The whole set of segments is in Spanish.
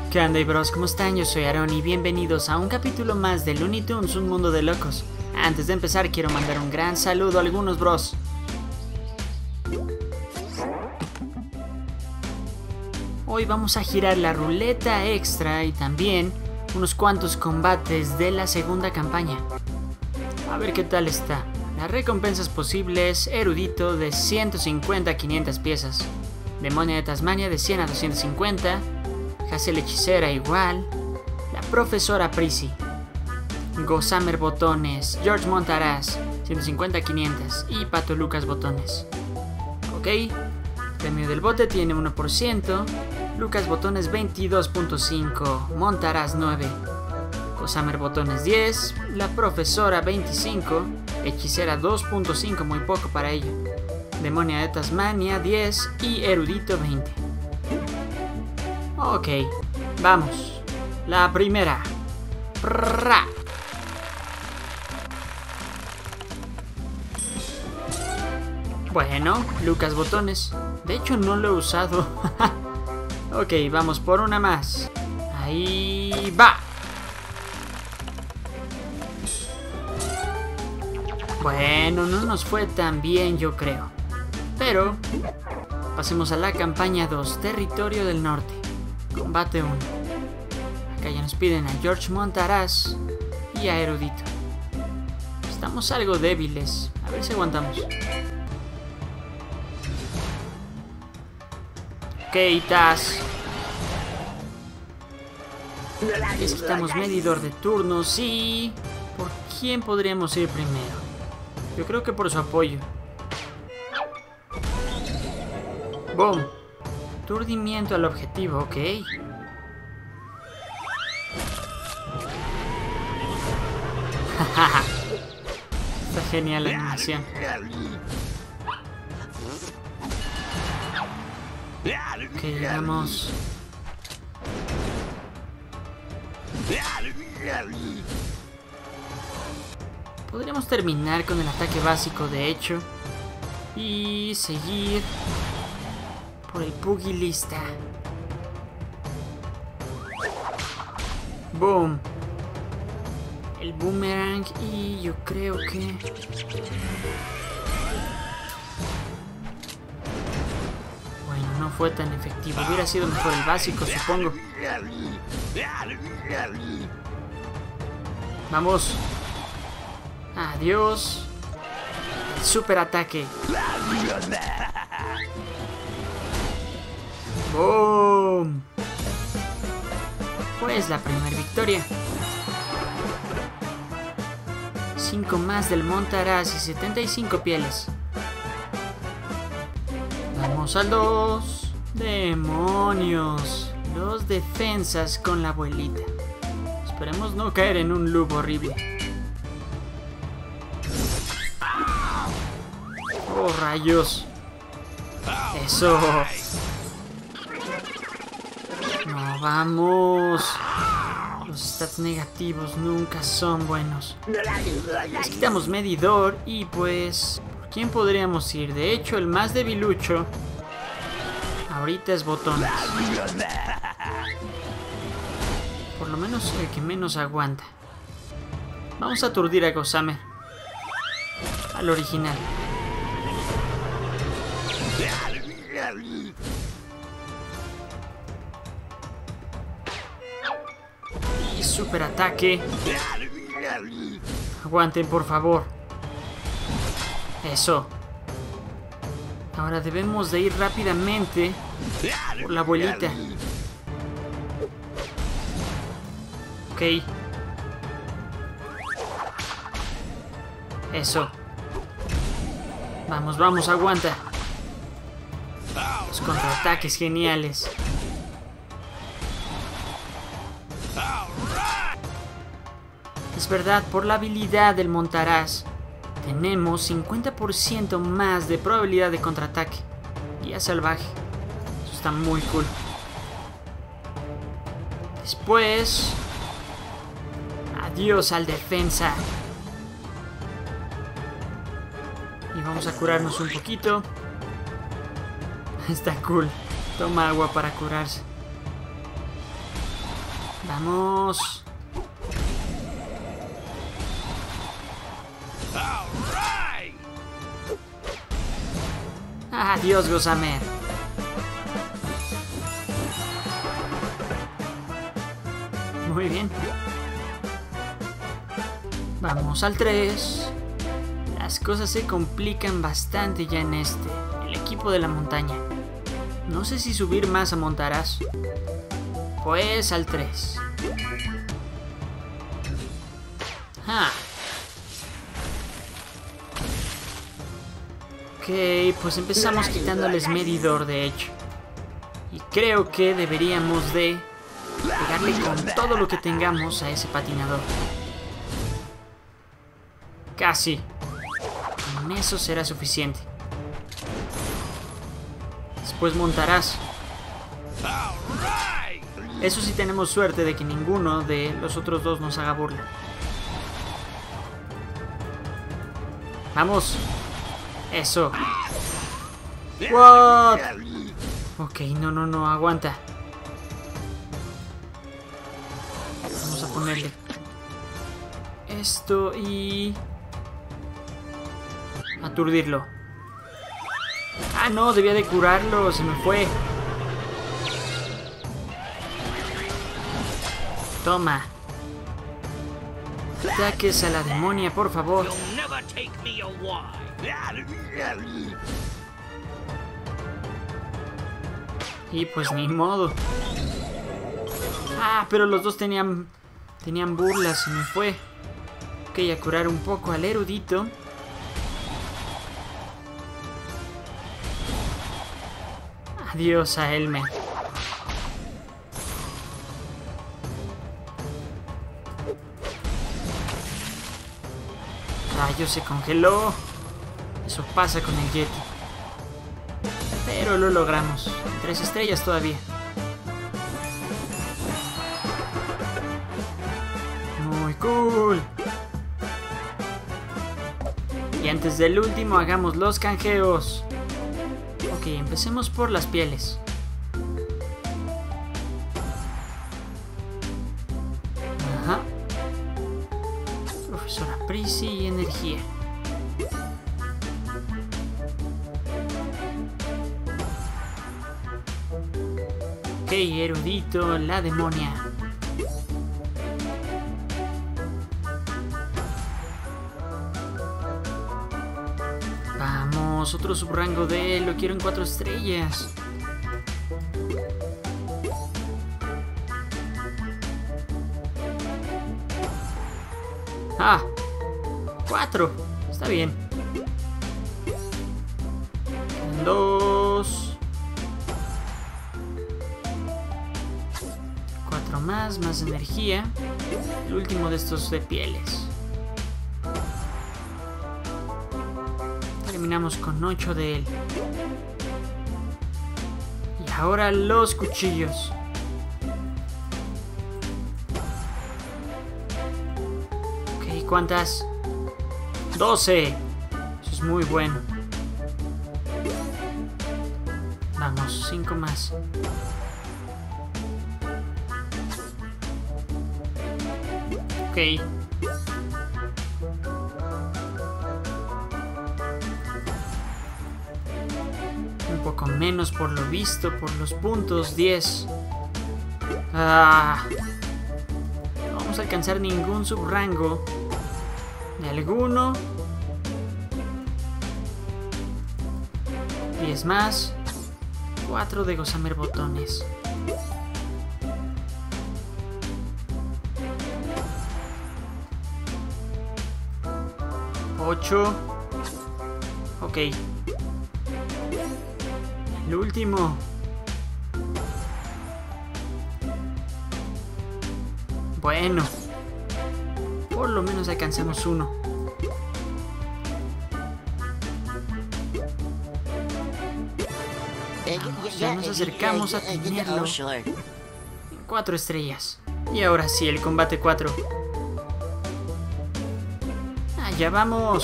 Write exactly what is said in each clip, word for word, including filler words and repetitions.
¿Qué onda, bros? ¿Cómo están? Yo soy Aaron y bienvenidos a un capítulo más de Looney Tunes, un mundo de locos. Antes de empezar quiero mandar un gran saludo a algunos bros. Hoy vamos a girar la ruleta extra y también unos cuantos combates de la segunda campaña. A ver qué tal está. Las recompensas posibles: erudito de ciento cincuenta a quinientas piezas, demonia de Tasmania de cien a doscientos cincuenta, Hazel hechicera igual, la profesora Prissy, Gossamer botones, George Montaraz ciento cincuenta a quinientos y Pato Lucas botones. Ok, premio del bote tiene uno por ciento, Lucas botones veintidós punto cinco, Montaraz nueve, Gossamer botones diez, la profesora veinticinco, hechicera dos punto cinco, muy poco para ello, demonia de Tasmania diez y erudito veinte. Ok, vamos. La primera. Prrra. Bueno, Lucas botones. De hecho no lo he usado. Ok, vamos por una más. Ahí va. Bueno, no nos fue tan bien, yo creo. Pero pasemos a la campaña dos, Territorio del Norte. Combate uno. Acá ya nos piden a George Montaraz y a Erudito. Estamos algo débiles. A ver si aguantamos. Ok, Taz. Les quitamos medidor de turnos y... ¿por quién podríamos ir primero? Yo creo que por su apoyo. Boom. Aturdimiento al objetivo, ok. Está genial la animación. Ok, llegamos. Podríamos terminar con el ataque básico, de hecho, y seguir por el pugilista. Boom. El boomerang y yo creo que... bueno, no fue tan efectivo. Hubiera sido mejor el básico, supongo. Vamos. Adiós. El super ataque. ¡Boom! Pues la primera victoria. cinco más del Montaraz y setenta y cinco pieles. Vamos al dos. ¡Demonios! Dos defensas con la abuelita. Esperemos no caer en un loop horrible. ¡Oh, rayos! ¡Eso! ¡No, vamos! Los stats negativos nunca son buenos. Les quitamos medidor y pues... ¿por quién podríamos ir? De hecho, el más debilucho ahorita es botones. Por lo menos el que menos aguanta. Vamos a aturdir a Gossamer. Al original. Y super ataque. Aguanten, por favor. Eso. Ahora debemos de ir rápidamente por la abuelita. Ok. Eso. Vamos, vamos, aguanta. Los contraataques geniales. Es verdad, por la habilidad del Montaraz tenemos cincuenta por ciento más de probabilidad de contraataque. Guía salvaje. Eso está muy cool. Después... adiós al defensa. Y vamos a curarnos un poquito. Está cool. Toma agua para curarse. Vamos. Adiós, Gossamer. Muy bien. Vamos al tres. Las cosas se complican bastante ya en este. El equipo de la montaña. No sé si subir más a Montaraz. Pues al tres. Ah. Ok, pues empezamos quitándoles medidor, de hecho. Y creo que deberíamos de pegarle con todo lo que tengamos a ese patinador. Casi. Con eso será suficiente. Después Montaraz. Eso sí, tenemos suerte de que ninguno de los otros dos nos haga burla. Vamos. Eso. What? Ok, no, no, no, aguanta. Vamos a ponerle esto y aturdirlo. Ah, no, debía de curarlo, se me fue. Toma. Ataques a la demonia, por favor. Y pues ni modo. Ah, pero los dos tenían tenían burlas, se me fue. Ok, a curar un poco al erudito. Adiós a Elmer. Rayos, se congeló. Eso pasa con el Yeti. Pero lo logramos. Tres estrellas todavía. Muy cool. Y antes del último, hagamos los canjeos. Ok, empecemos por las pieles. Ajá. Profesora Prissy y energía. Ok, erudito, la demonia. Vamos, otro subrango de él, lo quiero en cuatro estrellas. Ah, cuatro, está bien. Dos. Cuatro más, más energía. El último de estos de pieles. Terminamos con ocho de él. Y ahora los cuchillos. Ok, ¿cuántas? doce. Eso es muy bueno. Vamos, cinco más. Ok. Un poco menos por lo visto, por los puntos, diez. Ah, no vamos a alcanzar ningún subrango de alguno. diez más. cuatro de Gossamer botones. ocho. Ok. El último. Bueno. Por lo menos alcanzamos uno. Vamos, ya nos acercamos a tenerlo. Cuatro estrellas. Y ahora sí, el combate cuatro. Allá vamos.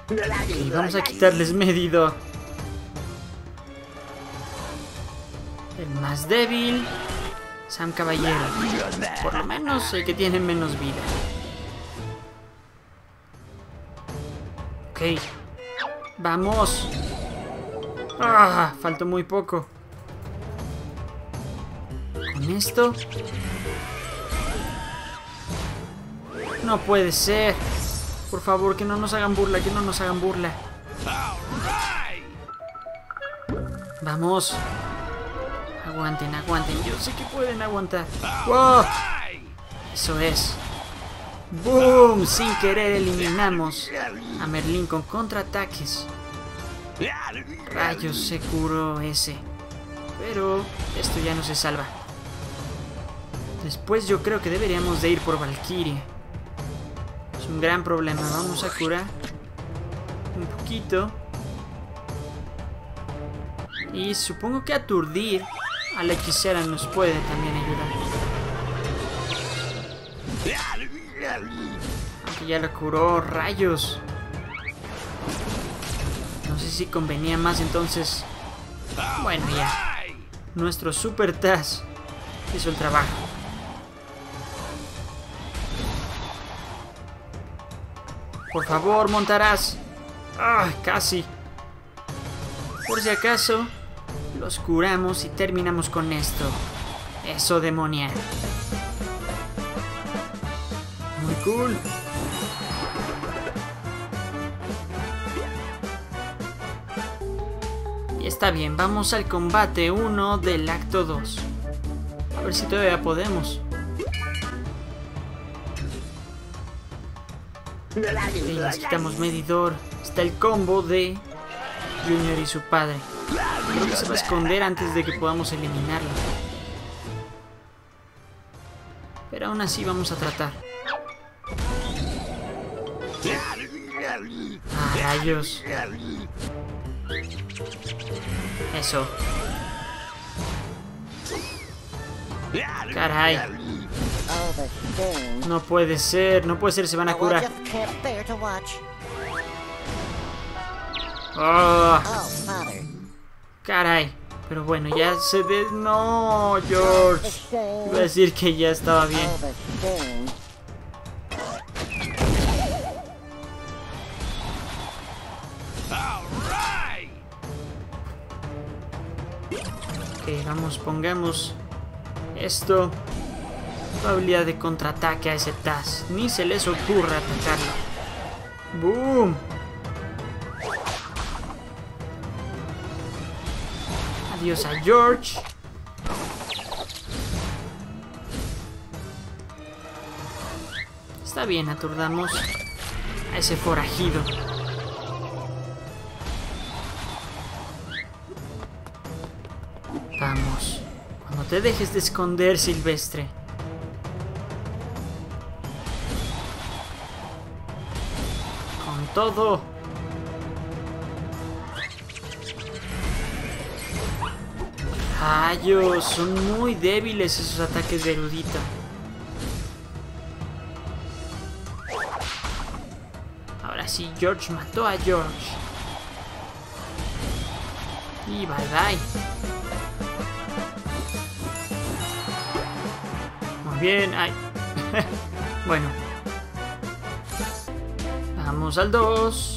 Y vamos a quitarles medidor. El más débil, Sam Caballero. Por lo menos el que tiene menos vida. Ok. Vamos. Ah, faltó muy poco. Con esto. No puede ser. Por favor, que no nos hagan burla, que no nos hagan burla. Vamos. Aguanten, aguanten. Yo sé que pueden aguantar. ¡Wow! Eso es. ¡Boom! Sin querer eliminamos a Merlín con contraataques. Rayos, se curó ese. Pero esto ya no se salva. Después yo creo que deberíamos de ir por Valkyria. Es un gran problema. Vamos a curar un poquito. Y supongo que aturdir a la hechicera nos puede también ayudar. Aunque ya la curó, rayos. No sé si convenía más entonces. Bueno, ya. Nuestro Super Taz hizo el trabajo. Por favor, montarás. Ah, casi. Por si acaso, los curamos y terminamos con esto. Eso, demonia. Muy cool. Y está bien, vamos al combate uno del acto dos. A ver si todavía podemos. Y les quitamos medidor. Está el combo de Junior y su padre. Creo que se va a esconder antes de que podamos eliminarlo. Pero aún así vamos a tratar. Ah, rayos. Eso. Caray. No puede ser, no puede ser, se van a curar. Oh, caray. Pero bueno, ya se de... No, George. Iba a decir que ya estaba bien. Ok, vamos, pongamos esto. Probabilidad de contraataque a ese Taz. Ni se les ocurra atacarlo. ¡Boom! Adiós a George. Está bien, aturdamos a ese forajido. Vamos. Cuando te dejes de esconder, Silvestre. Con todo. Rayos, son muy débiles esos ataques de erudito. Ahora sí, George mató a George. Y bye bye. Muy bien, ay. Bueno. Vamos al dos.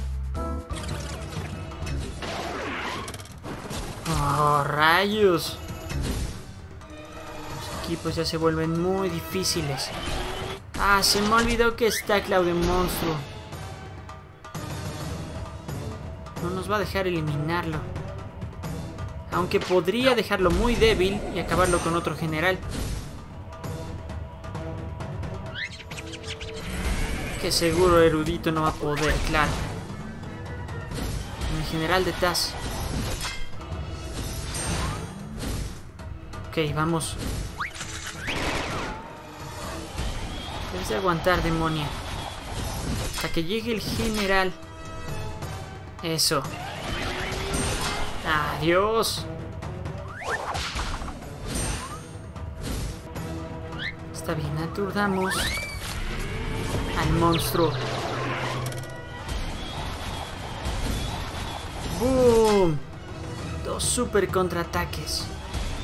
Oh, rayos. Los equipos ya se vuelven muy difíciles. Ah, se me olvidó que está Claudio Monstruo. No nos va a dejar eliminarlo. Aunque podría dejarlo muy débil y acabarlo con otro general. Que seguro erudito no va a poder, claro. El general de Taz. Ok, vamos. Debes de aguantar, demonia. Hasta que llegue el general. Eso. Adiós. Está bien, aturdamos al monstruo. ¡Boom! Dos super contraataques.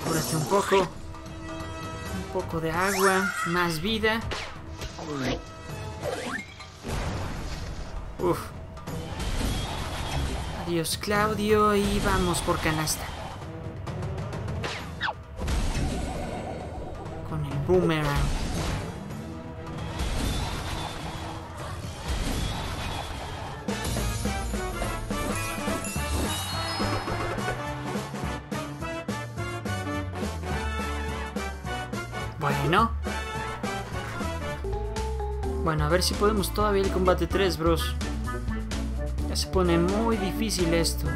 Cúrate un poco. Un poco de agua. Más vida. Uf. Adiós, Claudio. Y vamos por canasta. Con el boomerang. Bueno. Bueno, a ver si podemos todavía el combate tres, bros. Ya se pone muy difícil esto.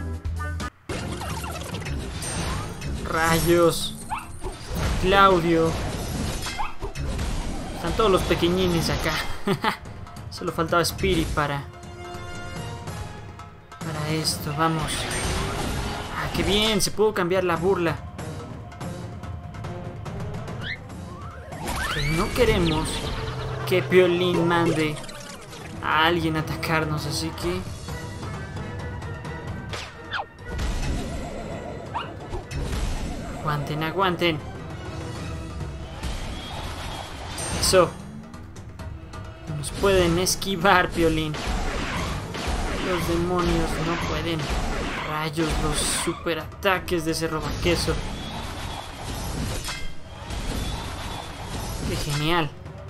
Rayos. Claudio. Están todos los pequeñines acá. Solo faltaba Spirit para... Para esto, vamos. Ah, qué bien, se pudo cambiar la burla. Que no queremos que Piolín mande a alguien a atacarnos, así que... Aguanten, aguanten. Eso. No nos pueden esquivar, Piolín. Los demonios no pueden. Rayos, los superataques de ese robaqueso. Qué genial.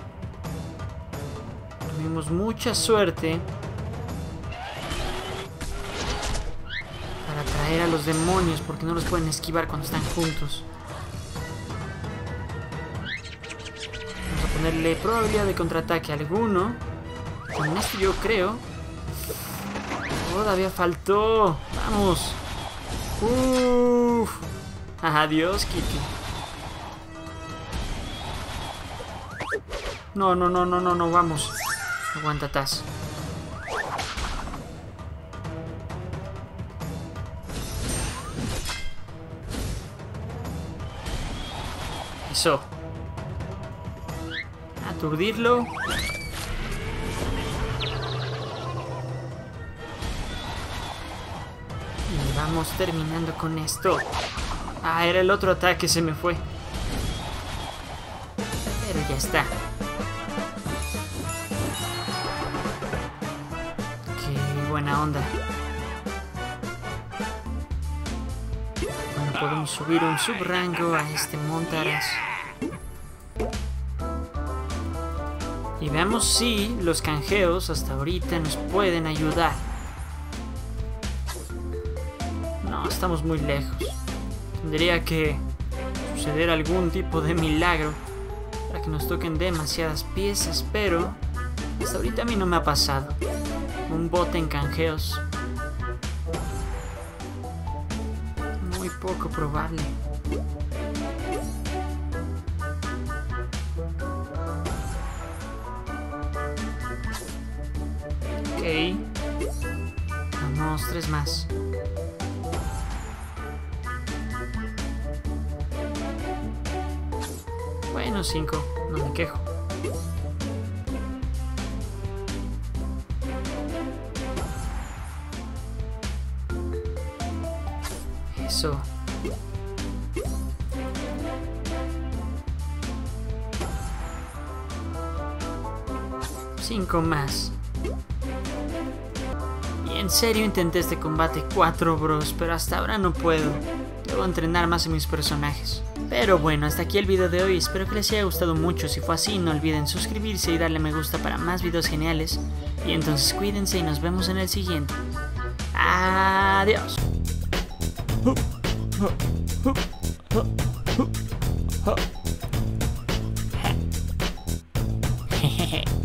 Tuvimos mucha suerte para atraer a los demonios, porque no los pueden esquivar cuando están juntos. Vamos a ponerle probabilidad de contraataque a alguno. Con esto yo creo. Todavía faltó. Vamos. Uff. Adiós, Kitty. No, no, no, no, no, no, vamos. Aguanta, Taz. Eso. Aturdirlo. Y vamos terminando con esto. Ah, era el otro ataque, se me fue. Pero ya está. Buena onda. Bueno, podemos subir un subrango a este Montaraz. Y veamos si los canjeos hasta ahorita nos pueden ayudar. No, estamos muy lejos. Tendría que suceder algún tipo de milagro para que nos toquen demasiadas piezas, pero hasta ahorita a mí no me ha pasado. Un bote en canjeos. Muy poco probable. Ok. Vamos, tres más. Bueno, cinco. No me quejo. Eso. Cinco más. Y en serio intenté este combate cuatro, bros, pero hasta ahora no puedo. Debo entrenar más en mis personajes. Pero bueno, hasta aquí el video de hoy. Espero que les haya gustado mucho. Si fue así, no olviden suscribirse y darle me gusta para más videos geniales. Y entonces cuídense y nos vemos en el siguiente. Adiós. Jejeje.